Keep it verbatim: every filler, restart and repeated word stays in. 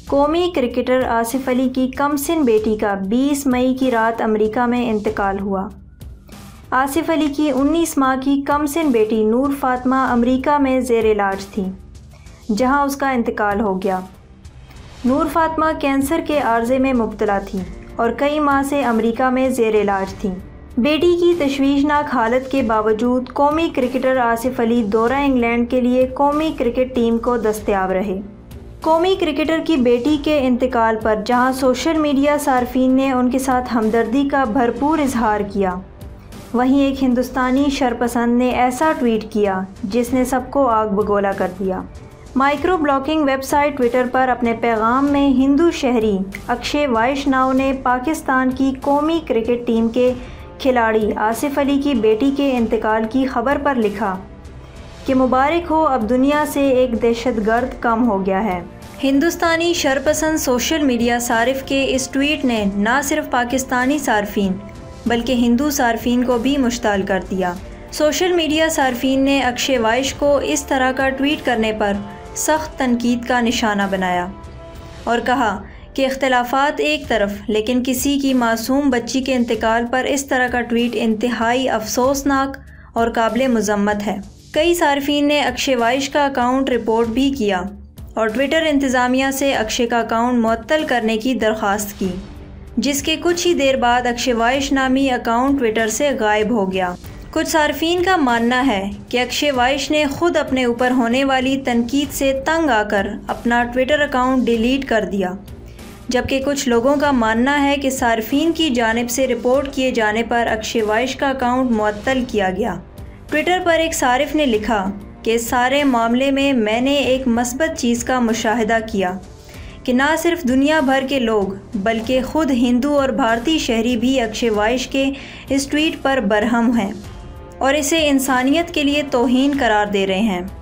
قومی کرکٹر آصف علی کی کم سن بیٹی کا بیس مئی کی رات امریکہ میں انتقال ہوا۔ آصف علی کی انیس ماہ کی کم سن بیٹی نور فاطمہ امریکہ میں زیر علاج تھی، جہاں اس کا انتقال ہو گیا۔ نور فاطمہ کینسر کے عارضے میں مبتلا تھی اور کئی ماہ سے امریکہ میں زیر علاج تھیں۔ بیٹی کی تشویشناک حالت کے باوجود قومی کرکٹر آصف علی دورہ انگلینڈ کے لیے قومی کرکٹ ٹیم کو دستیاب رہے۔ قومی کرکٹر کی بیٹی کے انتقال پر جہاں سوشل میڈیا صارفین نے ان کے ساتھ ہمدردی کا بھرپور اظہار کیا، وہیں ایک ہندوستانی شرپسند نے ایسا ٹویٹ کیا جس نے سب کو آگ بگولا کر دیا۔ Microblogging website Twitter پر اپنے پیغام میں ہندو شہری اکشے وائشناو نے پاکستان کی قومی کرکٹ ٹیم کے کھلاڑی آصف علی کی بیٹی کے انتقال کی خبر پر لکھا کہ مبارک ہو، اب دنیا سے ایک دہشت گرد کم ہو گیا ہے۔ ہندوستانی شرپسند سوشل میڈیا صارف کے اس ٹویٹ نے نہ صرف پاکستانی صارفین بلکہ ہندو صارفین کو بھی مشتعل کر دیا۔ سوشل میڈیا صارفین نے اکشے وائش کو اس طرح کا ٹویٹ کرنے پر سخت تنقید کا نشانہ بنایا اور کہا کہ اختلافات ایک طرف، لیکن کسی کی معصوم بچی کے انتقال پر اس طرح کا ٹویٹ انتہائی افسوسناک اور قابل مذمت ہے۔ کئی صارفین نے اکشے وائش کا اکاؤنٹ رپورٹ بھی کیا اور ٹویٹر انتظامیہ سے اکشے کا اکاؤنٹ معطل کرنے کی درخواست کی، جس کے کچھ ہی دیر بعد اکشے وائش نامی اکاؤنٹ ٹویٹر سے غائب ہو گیا۔ کچھ صارفین کا ماننا ہے کہ اکشے وائش نے خود اپنے اوپر ہونے والی تنقید سے تنگ آ کر اپنا ٹویٹر اکاؤنٹ ڈیلیٹ کر دیا، جبکہ کچھ لوگوں کا ماننا ہے کہ صارفین کی جانب سے رپورٹ کیے جانے پر اکشے وائش کا اکاؤنٹ معطل کیا گیا۔ ٹویٹر پر ایک صارف نے لکھا کہ اس سارے معاملے میں میں نے ایک مثبت چیز کا مشاہدہ کیا کہ نہ صرف دنیا بھر کے لوگ بلکہ خود ہندو اور بھارتی شہری بھی اکشے وائش کے اس ٹویٹ پر برہم ہیں اور اسے انسانیت کے لیے توہین قرار دے رہے ہیں۔